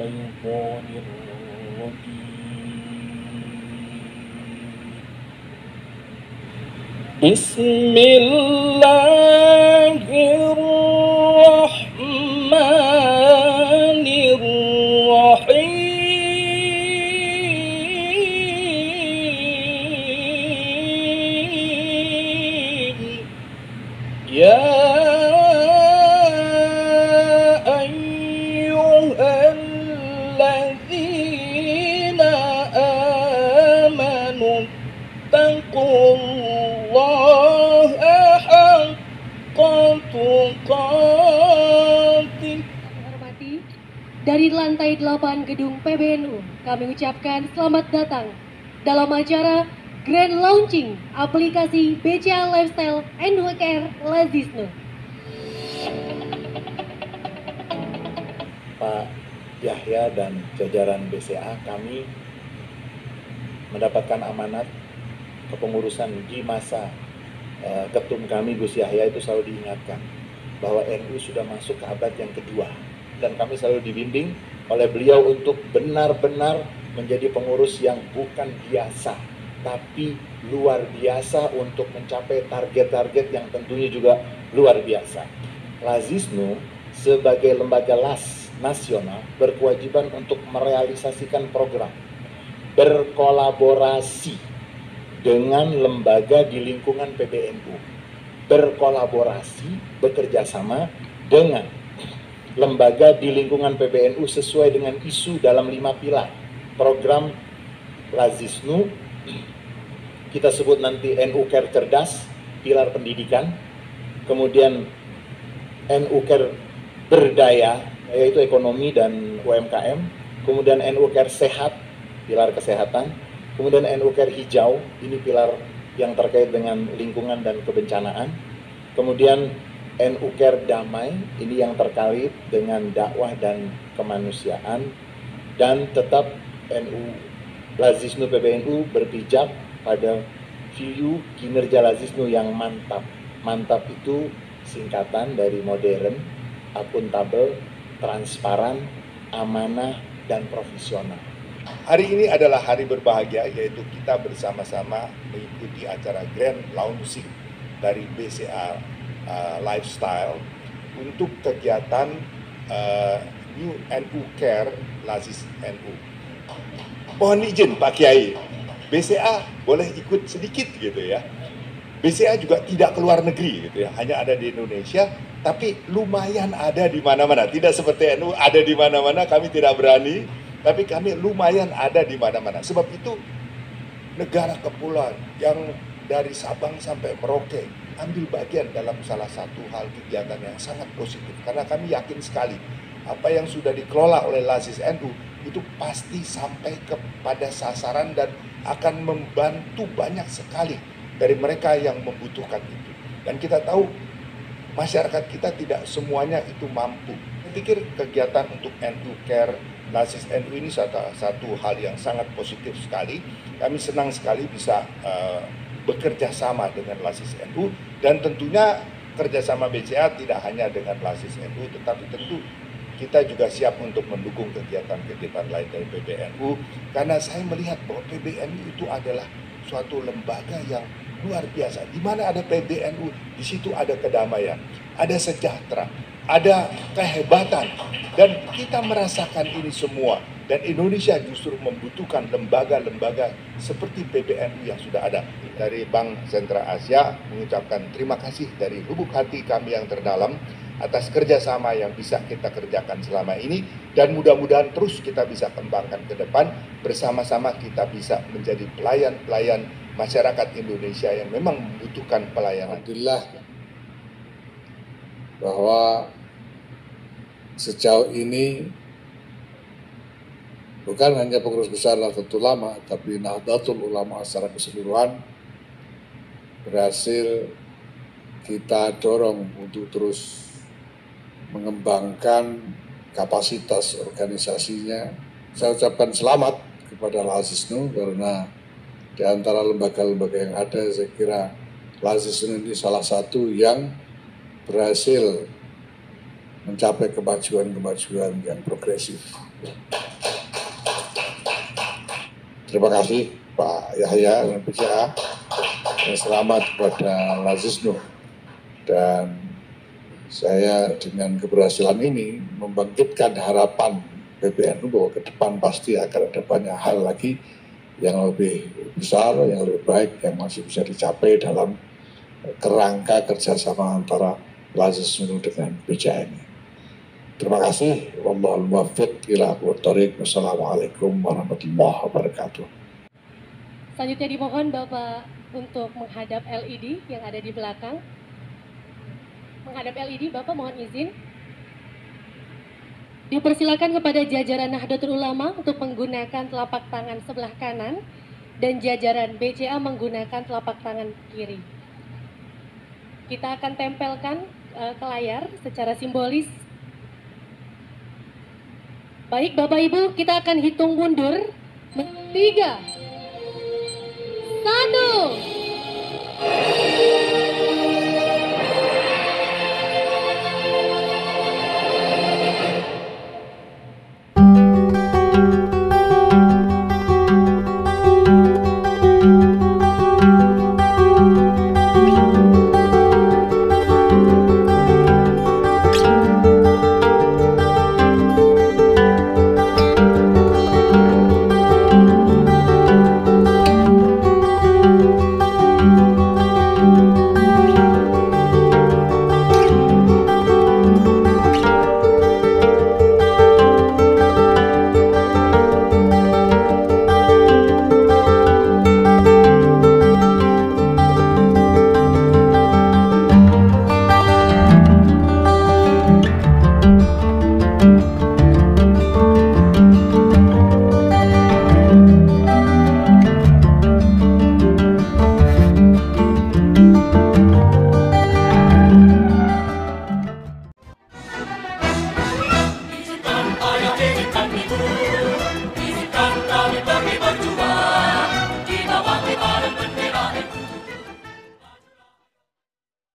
الشيطان الرجيم. بسم الله الرحمن الرحيم. يا أيها الذين آمنوا اتقوا الله حق تقاته. Dari lantai 8 gedung PBNU, kami ucapkan selamat datang dalam acara Grand Launching aplikasi BCA Lifestyle NU Care Lazisnu. Pak Yahya dan jajaran BCA, kami mendapatkan amanat kepengurusan di masa ketum kami Gus Yahya itu selalu diingatkan bahwa NU sudah masuk ke abad yang kedua, dan kami selalu dibimbing oleh beliau untuk benar-benar menjadi pengurus yang bukan biasa tapi luar biasa untuk mencapai target-target yang tentunya juga luar biasa. Lazisnu sebagai lembaga las nasional berkewajiban untuk merealisasikan program berkolaborasi dengan lembaga di lingkungan PBNU, berkolaborasi, bekerja sama dengan lembaga di lingkungan PBNU sesuai dengan isu dalam 5 pilar program Lazisnu. Kita sebut nanti NU Care Cerdas, pilar pendidikan, kemudian NU Care Berdaya, yaitu ekonomi dan UMKM, kemudian NU Care Sehat, pilar kesehatan, kemudian NU Care Hijau, ini pilar yang terkait dengan lingkungan dan kebencanaan, kemudian NU Care Damai, ini yang terkait dengan dakwah dan kemanusiaan, dan tetap NU Lazisnu PBNU berpijak pada view kinerja Lazisnu yang mantap. Mantap itu singkatan dari modern, akuntabel, transparan, amanah, dan profesional. Hari ini adalah hari berbahagia, yaitu kita bersama-sama mengikuti acara Grand Launching dari BCA Lifestyle untuk kegiatan New NU Care Lazis NU. Mohon izin Pak Kiai, BCA boleh ikut sedikit gitu ya. BCA juga tidak keluar negeri gitu ya, hanya ada di Indonesia, tapi lumayan ada di mana-mana. Tidak seperti NU ada di mana-mana, kami tidak berani, tapi kami lumayan ada di mana-mana. Sebab itu negara kepulauan yang dari Sabang sampai Merauke ambil bagian dalam salah satu hal kegiatan yang sangat positif, karena kami yakin sekali apa yang sudah dikelola oleh Lazis NU itu pasti sampai kepada sasaran dan akan membantu banyak sekali dari mereka yang membutuhkan itu. Dan kita tahu masyarakat kita tidak semuanya itu mampu. Saya pikir kegiatan untuk NU Care Lazis NU ini satu hal yang sangat positif sekali. Kami senang sekali bisa bekerja sama dengan Lazis NU, dan tentunya kerjasama BCA tidak hanya dengan Lazis NU, tetapi tentu kita juga siap untuk mendukung kegiatan-kegiatan lain dari PBNU, karena saya melihat bahwa PBNU itu adalah suatu lembaga yang luar biasa. Di mana ada PBNU, di situ ada kedamaian, ada sejahtera, ada kehebatan, dan kita merasakan ini semua. Dan Indonesia justru membutuhkan lembaga-lembaga seperti PBNU yang sudah ada. Dari Bank Sentral Asia mengucapkan terima kasih dari lubuk hati kami yang terdalam atas kerjasama yang bisa kita kerjakan selama ini, dan mudah-mudahan terus kita bisa kembangkan ke depan, bersama-sama kita bisa menjadi pelayan-pelayan masyarakat Indonesia yang memang membutuhkan pelayanan. Alhamdulillah bahwa sejauh ini bukan hanya pengurus besar Nahdlatul Ulama, tapi Nahdlatul Ulama secara keseluruhan berhasil kita dorong untuk terus mengembangkan kapasitas organisasinya. Saya ucapkan selamat kepada Lazisnu, karena di antara lembaga-lembaga yang ada, saya kira Lazisnu ini salah satu yang berhasil mencapai kemajuan-kemajuan yang progresif. Terima kasih Pak Yahya dan PCA, dan selamat kepada Lazisnu. Dan saya dengan keberhasilan ini membangkitkan harapan PBNU bahwa ke depan pasti akan ada banyak hal lagi yang lebih besar, yang lebih baik, yang masih bisa dicapai dalam kerangka kerjasama antara Lazisnu dengan PCA ini. Terima kasih. Wallahul muwaffiq ila aqwamit thoriq. Wassalamualaikum warahmatullahi wabarakatuh. Selanjutnya dimohon Bapak untuk menghadap LED yang ada di belakang. Menghadap LED, Bapak mohon izin. Dipersilakan kepada jajaran Nahdlatul Ulama untuk menggunakan telapak tangan sebelah kanan dan jajaran BCA menggunakan telapak tangan kiri. Kita akan tempelkan ke layar secara simbolis. Baik Bapak Ibu, kita akan hitung mundur. 3, 1.